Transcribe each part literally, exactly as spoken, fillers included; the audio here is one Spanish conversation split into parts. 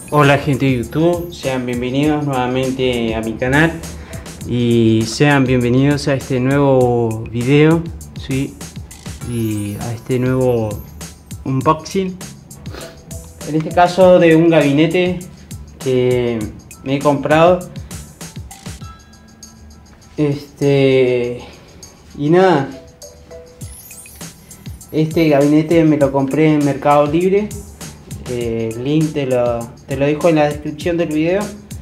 Hola gente de YouTube, sean bienvenidos nuevamente a mi canal y sean bienvenidos a este nuevo video, ¿sí? Y a este nuevo unboxing, en este caso de un gabinete que me he comprado. Este y nada, este gabinete me lo compré en Mercado Libre. Eh, el link te lo, te lo dejo en la descripción del video.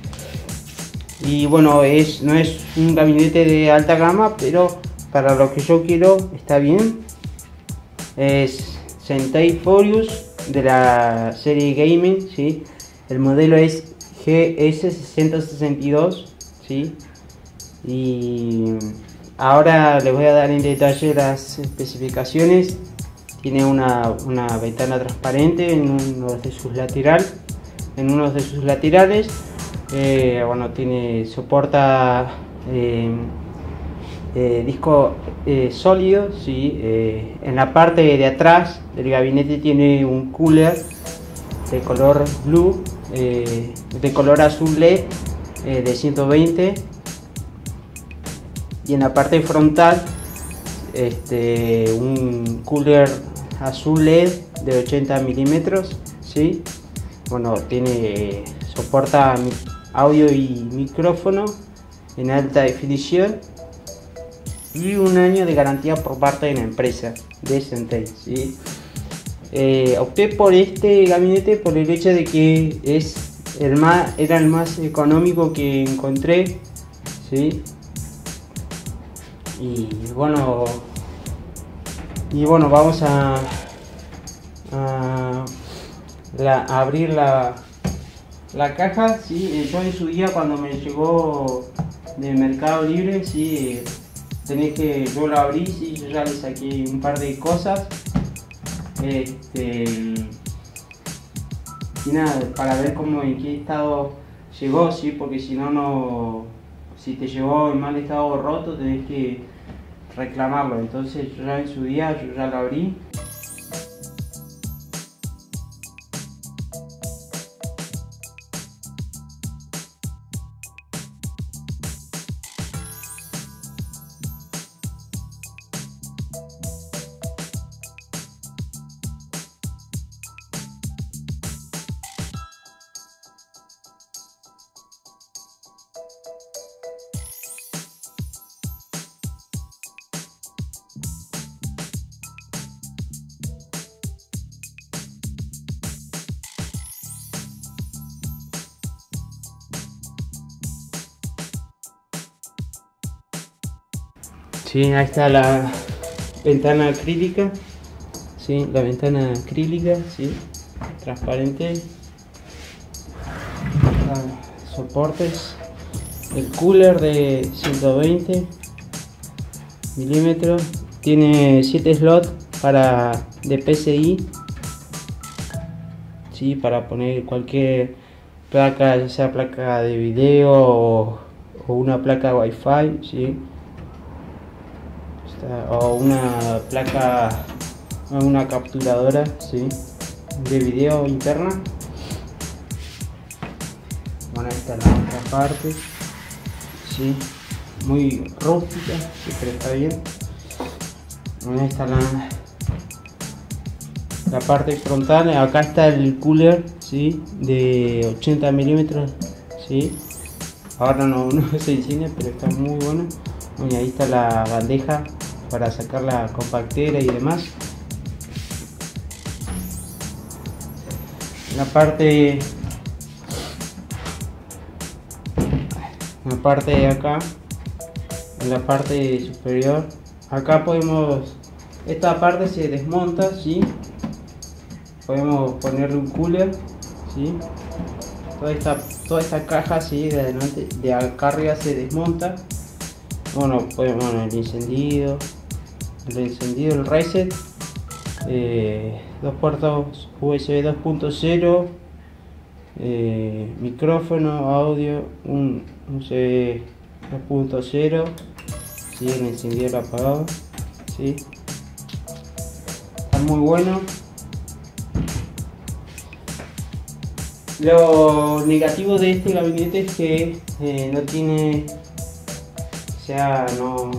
Y bueno, es, no es un gabinete de alta gama, pero para lo que yo quiero está bien. Es Sentai Furious de la serie Gaming, ¿sí? El modelo es G S seiscientos sesenta y dos, ¿sí? Y ahora les voy a dar en detalle las especificaciones. Tiene una, una ventana transparente en uno de sus laterales. En uno de sus laterales, eh, bueno, tiene soporta eh, eh, disco eh, sólido, ¿sí? Eh, en la parte de atrás del gabinete tiene un cooler de color blue, eh, de color azul L E D eh, de ciento veinte, y en la parte frontal este un cooler azul L E D de ochenta milímetros, ¿sí? Bueno, tiene soporta audio y micrófono en alta definición y un año de garantía por parte de la empresa de Sentai, ¿sí? Eh, opté por este gabinete por el hecho de que es el más, era el más económico que encontré, ¿sí? Y bueno, y bueno, vamos a, a, la, a abrir la, la caja, ¿sí? Yo en su día cuando me llegó de Mercado Libre, ¿sí? Tenés que, yo lo abrí, ¿sí? Yo ya le saqué un par de cosas, este, y nada, para ver cómo, en qué estado llegó, ¿sí? Porque si no, no, si te llegó en mal estado roto, tenés que reclamarlo. Entonces yo ya en su día yo ya lo abrí. Sí, ahí está la ventana acrílica, sí, la ventana acrílica, sí, transparente. Ah, soportes, el cooler de ciento veinte milímetros, tiene siete slots para de P C I, sí, para poner cualquier placa, ya sea placa de video o, o una placa Wi-Fi, sí, o una placa, una capturadora, ¿sí? De video interna. Bueno, esta es la otra parte, ¿sí? Muy rústica, sí, pero está bien. Bueno, esta es la, la parte frontal. Acá está el cooler, ¿sí? De ochenta milímetros, ¿sí? Ahora no, no se enciende, pero está muy bueno. Bueno, ahí está la bandeja para sacar la compactera y demás. En la parte, en la parte de acá, en la parte superior, acá podemos, esta parte se desmonta, ¿sí? Podemos ponerle un cooler, ¿sí? Toda esta, toda esta caja, ¿sí? De adelante, de acá arriba se desmonta. Bueno, pues, bueno, el encendido, el encendido, el reset, eh, dos puertos U S B dos punto cero, eh, micrófono, audio, un U S B dos punto cero, ¿sí? El encendido, el apagado, ¿sí? Está muy bueno. Lo negativo de este gabinete es que eh, no tiene, o sea, no,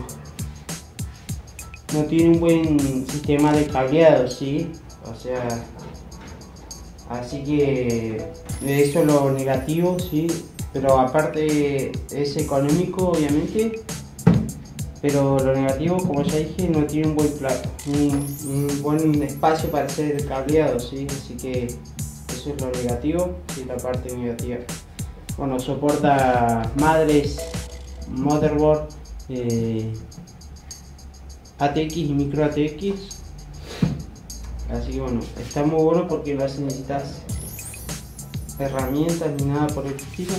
no tiene un buen sistema de cableado, ¿sí? O sea, así que eso es lo negativo, ¿sí? Pero aparte es económico, obviamente, pero lo negativo, como ya dije, no tiene un buen plato, un, un buen espacio para hacer el cableado, ¿sí? Así que eso es lo negativo, sí, la parte negativa. Bueno, soporta madres, motherboard, eh, A T X y micro A T X. Así que bueno, está muy bueno porque no necesitas herramientas ni nada por el estilo.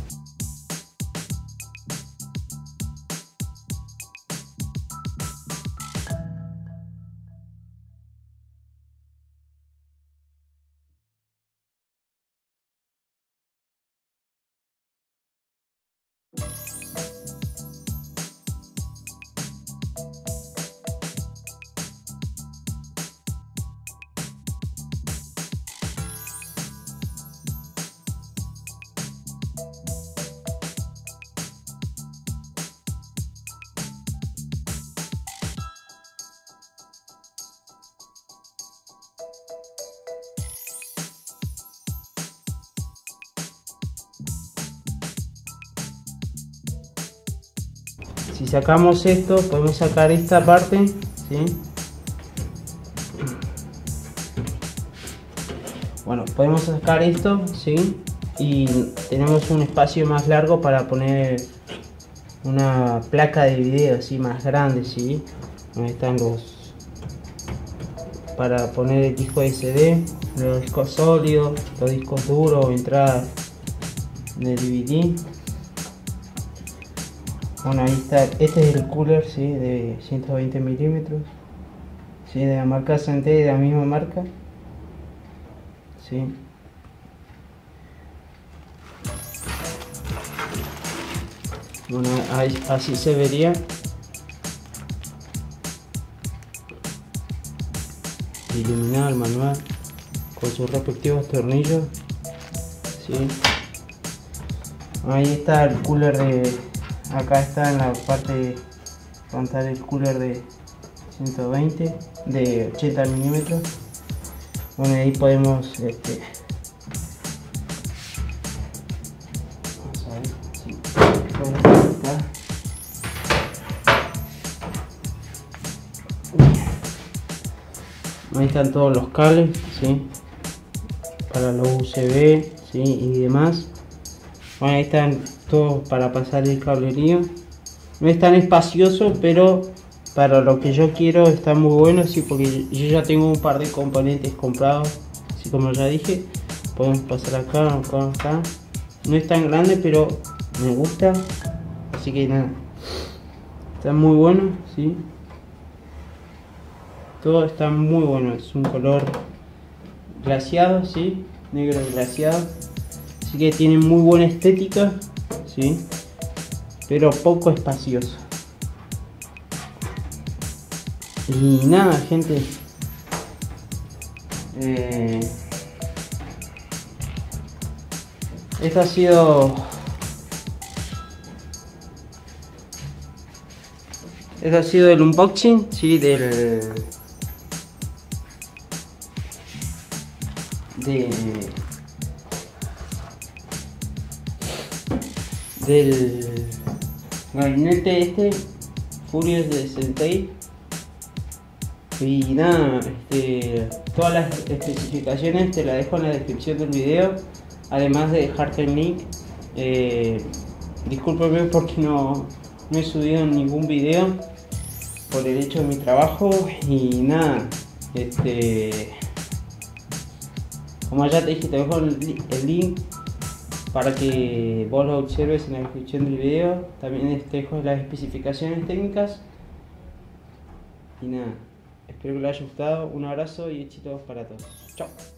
Si sacamos esto, podemos sacar esta parte, ¿sí? Bueno, podemos sacar esto, ¿sí? Y tenemos un espacio más largo para poner una placa de video, ¿sí? Más grande, ¿sí? Donde están los... para poner el disco S D, los discos sólidos, los discos duros, entrada de D V D. Bueno, ahí está, este es el cooler, ¿sí? De ciento veinte milímetros, ¿sí? De la marca Sante, de la misma marca, ¿sí? Bueno, ahí, así se vería. Iluminado el manual con sus respectivos tornillos, ¿sí? Ahí está el cooler de... Acá está en la parte frontal el cooler de ciento veinte, de ochenta milímetros. Bueno, ahí podemos este, vamos a ver si podemos quitar. Ahí están todos los cables, ¿sí? Para los U S B, ¿sí? Y demás. Bueno, ahí están todos para pasar el cablerío. No es tan espacioso, pero para lo que yo quiero está muy bueno, sí, porque yo ya tengo un par de componentes comprados, así como ya dije. Podemos pasar acá, acá, acá. No es tan grande, pero me gusta, así que nada, está muy bueno, sí. Todo está muy bueno, es un color glaseado, sí, negro glaseado, así que tiene muy buena estética, sí, pero poco espacioso. Y nada, gente, eh, esto ha sido esto ha sido el unboxing, sí, del de del gabinete este Furious de Sentei. Y nada, este, todas las especificaciones te las dejo en la descripción del video, además de dejarte el link. Eh, discúlpeme porque no, no he subido ningún video por el hecho de mi trabajo. Y nada, este, como ya te dije, te dejo el, el link para que vos lo observes en la descripción del video. También te dejo las especificaciones técnicas. Y nada, espero que les haya gustado. Un abrazo y éxitos para todos. Chao.